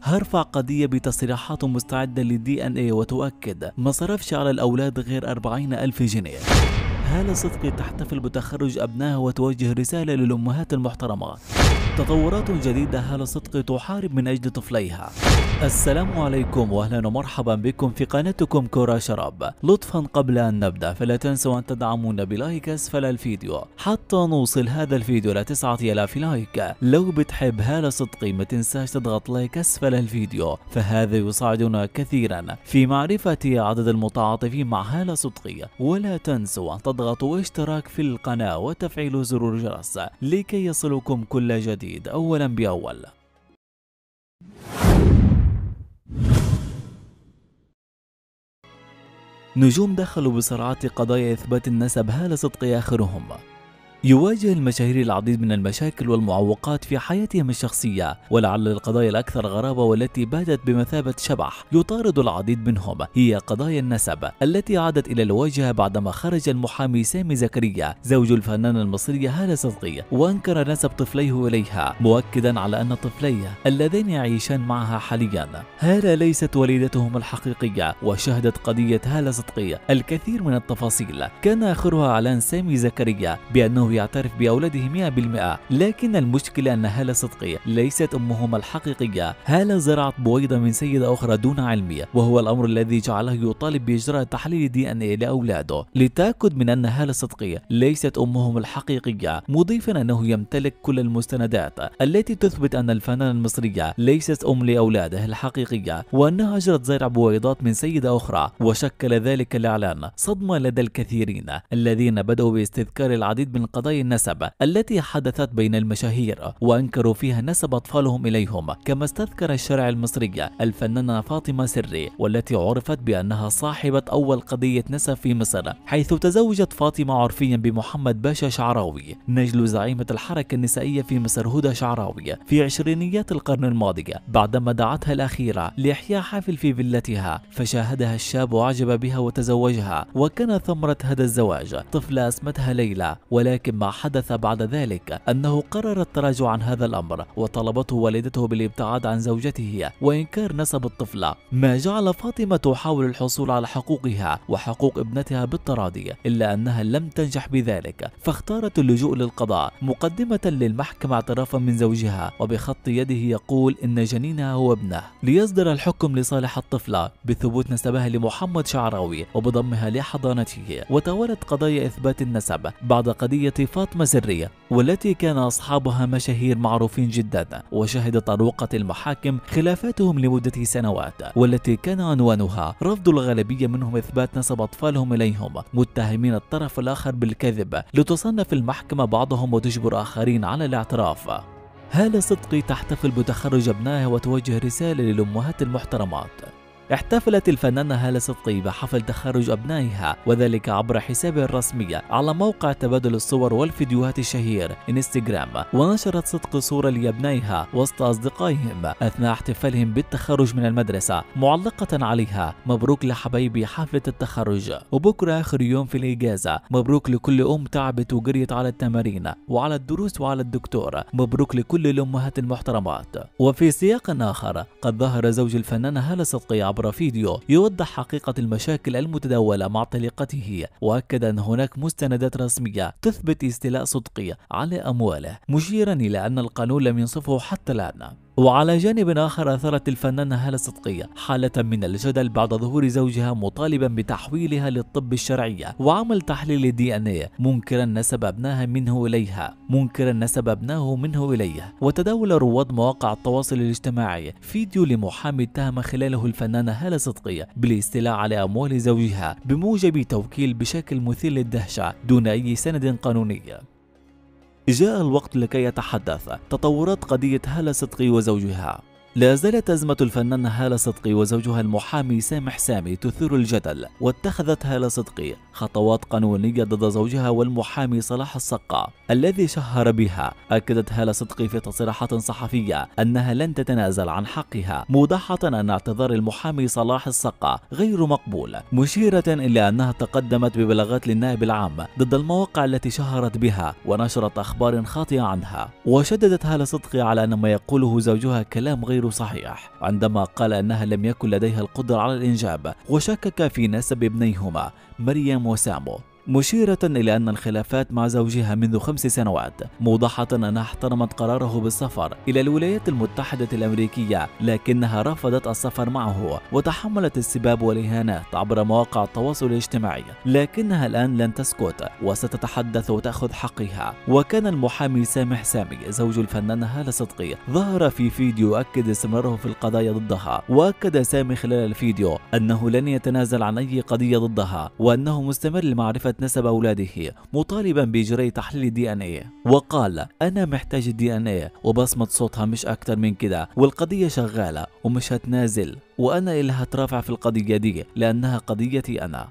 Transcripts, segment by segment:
هرفع قضية بتصريحات مستعدة للدي ان اي وتؤكد ما صرفش على الأولاد غير 40,000 جنيه. هالة صدقي تحتفل بتخرج أبنائها وتوجه رسالة للأمهات المحترمات. تطورات جديدة، هالة صدقي تحارب من أجل طفليها. السلام عليكم وأهلا ومرحبا بكم في قناتكم كرة شراب. لطفا قبل أن نبدأ فلا تنسوا أن تدعمونا بلايك أسفل الفيديو حتى نوصل هذا الفيديو ل 9,000 لايك. لو بتحب هالة صدقي ما تنساش تضغط لايك أسفل الفيديو، فهذا يساعدنا كثيرا في معرفة عدد المتعاطفين مع هالة صدقي. ولا تنسوا أن تضغطوا اشتراك في القناة وتفعيل زر الجرس لكي يصلكم كل جديد أولا بأول. نجوم دخلوا بسرعات قضايا إثبات النسب، هالة صدقي آخرهم. يواجه المشاهير العديد من المشاكل والمعوقات في حياتهم الشخصية، ولعل القضايا الأكثر غرابة والتي باتت بمثابة شبح يطارد العديد منهم هي قضايا النسب التي عادت إلى الواجهة بعدما خرج المحامي سامي زكريا زوج الفنانة المصرية هالة صدقي وأنكر نسب طفليه إليها، مؤكدا على أن طفليه اللذين يعيشان معها حاليا هالة ليست والدتهم الحقيقية. وشهدت قضية هالة صدقي الكثير من التفاصيل، كان آخرها إعلان سامي زكريا بأنه يعترف بأولاده 100%، لكن المشكلة أن هالة صدقي ليست أمهم الحقيقية. هالة زرعت بويضة من سيدة أخرى دون علمه، وهو الأمر الذي جعله يطالب بإجراء تحليل دي ان اي لأولاده للتأكد من أن هالة صدقي ليست أمهم الحقيقية، مضيفا أنه يمتلك كل المستندات التي تثبت أن الفنانة المصرية ليست أم لأولاده الحقيقية، وأنها أجرت زرع بويضات من سيدة أخرى. وشكل ذلك الإعلان صدمة لدى الكثيرين الذين بدأوا باستذكار العديد من قضايا النسب التي حدثت بين المشاهير وأنكروا فيها نسب أطفالهم إليهم، كما استذكر الشارع المصري الفنانة فاطمة سري، والتي عرفت بأنها صاحبة أول قضية نسب في مصر، حيث تزوجت فاطمة عرفيا بمحمد باشا شعراوي نجل زعيمة الحركة النسائية في مصر هدى شعراوي في عشرينيات القرن الماضي، بعدما دعتها الأخيرة لإحياء حفل في فيلتها، فشاهدها الشاب وعجب بها وتزوجها، وكان ثمرة هذا الزواج طفلة اسمتها ليلى. ولكن ما حدث بعد ذلك أنه قرر التراجع عن هذا الأمر، وطلبته والدته بالابتعاد عن زوجته وإنكار نسب الطفلة، ما جعل فاطمة تحاول الحصول على حقوقها وحقوق ابنتها بالتراضي، إلا أنها لم تنجح بذلك، فاختارت اللجوء للقضاء مقدمة للمحكمة اعترافا من زوجها وبخط يده يقول إن جنينها هو ابنه، ليصدر الحكم لصالح الطفلة بثبوت نسبها لمحمد شعراوي وبضمها لحضانته. وتوالت قضايا إثبات النسب بعد قضية فاطمة سرية، والتي كان أصحابها مشاهير معروفين جدا، وشهدت أروقة المحاكم خلافاتهم لمدة سنوات، والتي كان عنوانها رفض الغالبية منهم إثبات نسب أطفالهم إليهم، متهمين الطرف الآخر بالكذب، لتصنف المحكمة بعضهم وتجبر آخرين على الاعتراف. هالة صدقي تحتفل بتخرج أبنائها وتوجه رسالة للأمهات المحترمات. احتفلت الفنانة هالة صدقي بحفل تخرج أبنائها، وذلك عبر حسابها الرسمي على موقع تبادل الصور والفيديوهات الشهير انستغرام، ونشرت صدقي صورة لأبنائها وسط أصدقائهم أثناء احتفالهم بالتخرج من المدرسة، معلقة عليها: مبروك لحبايبي حفلة التخرج، وبكرة آخر يوم في الإجازة، مبروك لكل أم تعبت وجريت على التمارين وعلى الدروس وعلى الدكتور، مبروك لكل الأمهات المحترمات. وفي سياق آخر قد ظهر زوج الفنانة هالة صدقي عبر فيديو يوضح حقيقة المشاكل المتداولة مع طليقته، وأكد أن هناك مستندات رسمية تثبت استيلاء صدقي على أمواله، مشيرا إلى أن القانون لم ينصفه حتى الآن. وعلى جانب آخر أثارت الفنانة هالة صدقي حالة من الجدل بعد ظهور زوجها مطالبا بتحويلها للطب الشرعي وعمل تحليل دي ان اي، منكرا نسب أبنائه منه إليه. وتداول رواد مواقع التواصل الاجتماعي فيديو لمحامي اتهم خلاله الفنانة هالة صدقي بالاستيلاء على أموال زوجها بموجب توكيل بشكل مثير للدهشة دون أي سند قانوني. جاء الوقت لكي يتحدث تطورات قضية هالة صدقي وزوجها. لا زالت أزمة الفنانة هالة صدقي وزوجها المحامي سامح سامي تثير الجدل، واتخذت هالة صدقي خطوات قانونية ضد زوجها والمحامي صلاح الصقا الذي شهر بها. أكدت هالة صدقي في تصريحات صحفية أنها لن تتنازل عن حقها، موضحة أن اعتذار المحامي صلاح الصقا غير مقبول، مشيرة إلى أنها تقدمت ببلاغات للنائب العام ضد المواقع التي شهرت بها ونشرت أخبار خاطئة عنها. وشددت هالة صدقي على أن ما يقوله زوجها كلام غير غير صحيح عندما قال أنها لم يكن لديها القدرة على الإنجاب، وشكك في نسب ابنيهما مريم وسامو، مشيرة إلى أن الخلافات مع زوجها منذ 5 سنوات، موضحة أنها احترمت قراره بالسفر إلى الولايات المتحدة الأمريكية، لكنها رفضت السفر معه وتحملت السباب والإهانات عبر مواقع التواصل الاجتماعي، لكنها الآن لن تسكت وستتحدث وتأخذ حقها. وكان المحامي سامح سامي زوج الفنانة هالة صدقي ظهر في فيديو يؤكد استمراره في القضايا ضدها، وأكد سامي خلال الفيديو أنه لن يتنازل عن أي قضية ضدها، وأنه مستمر لمعرفة نسب أولاده، مطالبا بإجراء تحليل DNA. وقال: أنا محتاج DNA وبصمة صوتها مش أكتر من كده، والقضية شغالة ومش هتنازل، وأنا اللي هترافع في القضية دي لأنها قضيتي أنا.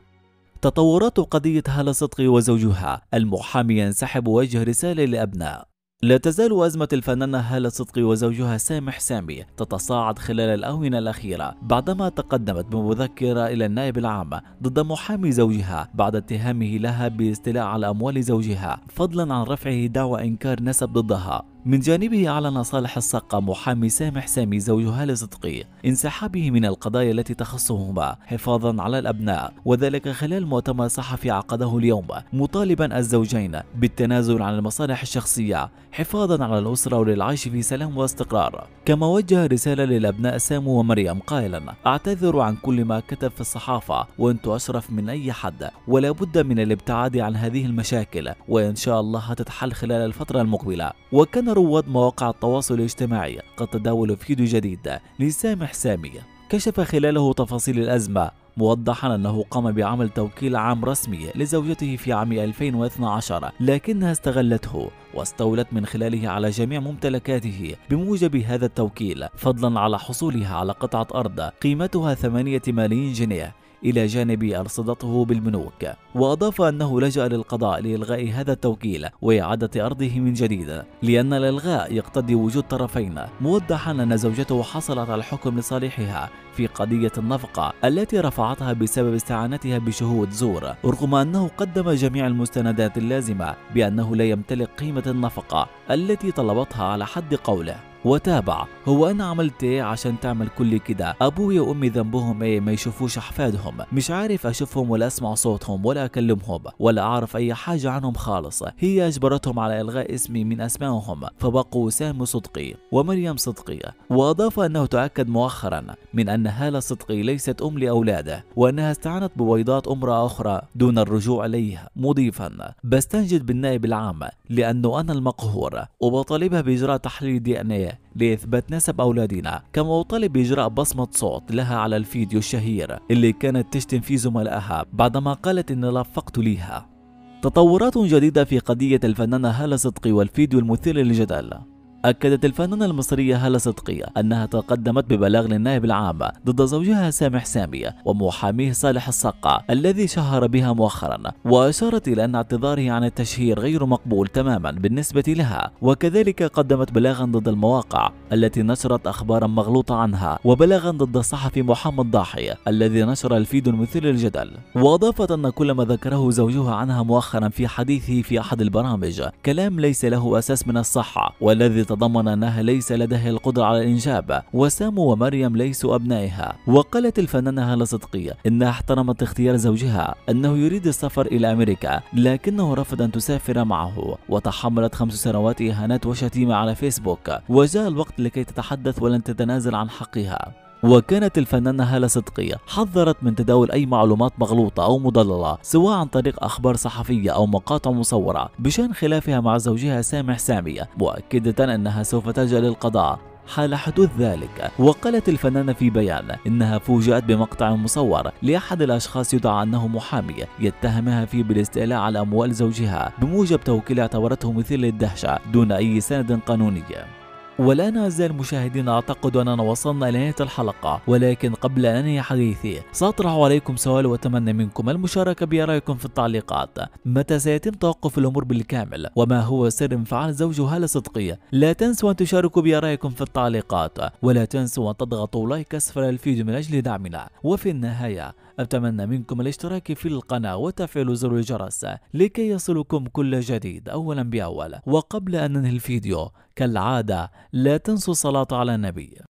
تطورات قضية هالة صدقي وزوجها، المحامي ينسحب ووجه رسالة لأبناء. لا تزال أزمة الفنانة هالة صدقي وزوجها سامح سامي تتصاعد خلال الآونة الأخيرة، بعدما تقدمت بمذكرة إلى النائب العام ضد محامي زوجها بعد اتهامه لها بالاستيلاء على أموال زوجها، فضلا عن رفعه دعوى إنكار نسب ضدها. من جانبه أعلن صالح الصقا محامي سامح سامي زوج هالة صدقي انسحابه من القضايا التي تخصهما حفاظا على الأبناء، وذلك خلال مؤتمر صحفي عقده اليوم، مطالبا الزوجين بالتنازل عن المصالح الشخصية حفاظا على الأسرة وللعيش في سلام واستقرار. كما وجه رسالة للأبناء سامو ومريم قائلا: أعتذر عن كل ما كتب في الصحافة، وأنتم أشرف من أي حد، ولا بد من الابتعاد عن هذه المشاكل، وإن شاء الله هتتحل خلال الفترة المقبلة. وكان رواد مواقع التواصل الاجتماعي قد تداولوا فيديو جديد لسامح سامي كشف خلاله تفاصيل الأزمة، موضحا أنه قام بعمل توكيل عام رسمي لزوجته في عام 2012، لكنها استغلته واستولت من خلاله على جميع ممتلكاته بموجب هذا التوكيل، فضلا على حصولها على قطعة أرض قيمتها 8 ملايين جنيه إلى جانب أرصدته بالبنوك. وأضاف أنه لجأ للقضاء لإلغاء هذا التوكيل وإعادة أرضه من جديد، لأن الإلغاء يقتضي وجود طرفين، موضحا أن زوجته حصلت على الحكم لصالحها في قضية النفقة التي رفعتها بسبب استعانتها بشهود زور، رغم أنه قدم جميع المستندات اللازمة بأنه لا يمتلك قيمة النفقة التي طلبتها على حد قوله. وتابع: هو أنا عملت إيه عشان تعمل كل كده؟ أبوي وأمي ذنبهم إيه ما يشوفوش أحفادهم؟ مش عارف أشوفهم ولا أسمع صوتهم ولا أكلمهم ولا أعرف أي حاجة عنهم خالص. هي أجبرتهم على إلغاء اسمي من أسمائهم، فبقوا سامي صدقي ومريم صدقي. وأضاف أنه تأكد مؤخرا من أن هالة صدقي ليست أم لأولاده، وأنها استعانت ببيضات امرأة أخرى دون الرجوع إليه، مضيفا: بستنجد بالنائب العام لأنه أنا المقهور، وبطالبها بإجراء تحليل DNA لإثبات نسب أولادنا، كما أطالب بإجراء بصمة صوت لها على الفيديو الشهير اللي كانت تشتم فيه زملائها بعدما قالت إني لفقت ليها. تطورات جديدة في قضية الفنانة هالة صدقي والفيديو المثير للجدل. أكدت الفنانة المصرية هالة صدقي أنها تقدمت ببلاغ للنائب العام ضد زوجها سامح سامي ومحاميه صالح الصقا الذي شهر بها مؤخرا، وأشارت إلى أن اعتذاره عن التشهير غير مقبول تماما بالنسبة لها، وكذلك قدمت بلاغا ضد المواقع التي نشرت أخبارا مغلوطة عنها، وبلاغا ضد الصحفي محمد ضاحي الذي نشر الفيديو المثير للجدل. وأضافت أن كل ما ذكره زوجها عنها مؤخرا في حديثه في أحد البرامج كلام ليس له أساس من الصحة، والذي تضمن أنها ليس لديها القدرة على الإنجاب، وسامو ومريم ليسوا أبنائها. وقالت الفنانة هالة صدقي إنها احترمت اختيار زوجها أنه يريد السفر إلى أمريكا، لكنه رفض أن تسافر معه، وتحملت 5 سنوات إهانات وشتيمة على فيسبوك، وجاء الوقت لكي تتحدث ولن تتنازل عن حقها. وكانت الفنانة هالة صدقي حذرت من تداول أي معلومات مغلوطة أو مضللة سواء عن طريق أخبار صحفية أو مقاطع مصورة بشأن خلافها مع زوجها سامح سامي، مؤكدة أنها سوف تلجأ للقضاء حال حدوث ذلك. وقالت الفنانة في بيان إنها فوجئت بمقطع مصور لأحد الأشخاص يدعى أنه محامي يتهمها فيه بالاستيلاء على أموال زوجها بموجب توكيل اعتبرته مثير للدهشة دون أي سند قانوني. والآن أعزائي المشاهدين أعتقد أننا وصلنا إلى نهاية الحلقة، ولكن قبل أن أنهي حديثي سأطرح عليكم سؤال وأتمنى منكم المشاركة بآرائكم في التعليقات. متى سيتم توقف الأمور بالكامل؟ وما هو سر انفعال زوج هالة صدقي؟ لا تنسوا أن تشاركوا بآرائكم في التعليقات، ولا تنسوا أن تضغطوا لايك أسفل الفيديو من أجل دعمنا. وفي النهاية أتمنى منكم الاشتراك في القناة وتفعيل زر الجرس لكي يصلكم كل جديد أولا بأول. وقبل أن ننهي الفيديو كالعادة لا تنسوا الصلاة على النبي.